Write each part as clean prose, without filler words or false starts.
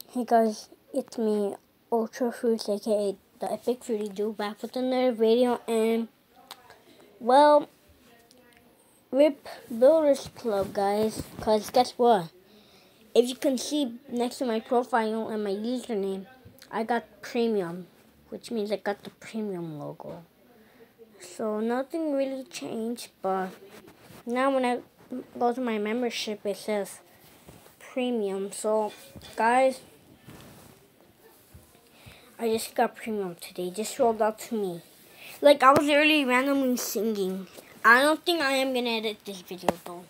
Hey guys, it's me, Ultra Fruits, aka the Epic Fruity Dude, back with another video. And well, RIP Builders Club, guys. Cause guess what? If you can see next to my profile and my username, I got premium, which means I got the premium logo. So nothing really changed, but now when I go to my membership, it says premium. So, guys, I just got premium today. Just rolled out to me. Like, I was literally randomly singing. I don't think I am gonna edit this video though.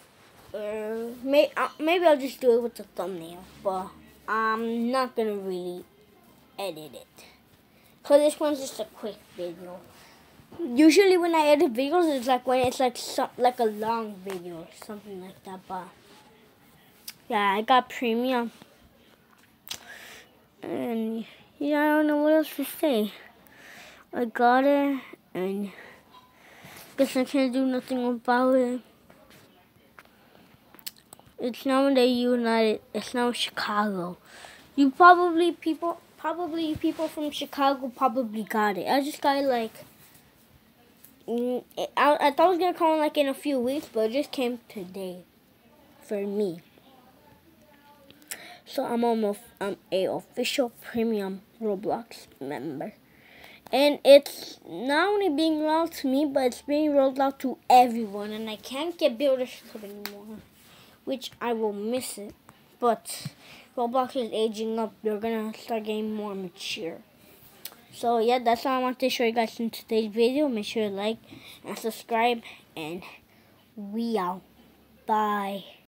Maybe I'll just do it with the thumbnail, but I'm not gonna really edit it. Cause this one's just a quick video. Usually when I edit videos, it's like when it's like a long video or something like that. But yeah, I got premium, and yeah, I don't know what else to say. I got it, and guess I can't do nothing about it. It's now in the United. It's now Chicago. Probably people from Chicago probably got it. I just got it like. I thought it was gonna come like in a few weeks, but it just came today for me. So I'm a official premium Roblox member. And it's not only being rolled out to me, but it's being rolled out to everyone. And I can't get Builders Club anymore, which I will miss it. But Roblox is aging up. They're going to start getting more mature. So, yeah, that's all I want to show you guys in today's video. Make sure to like and subscribe. And we out. Bye.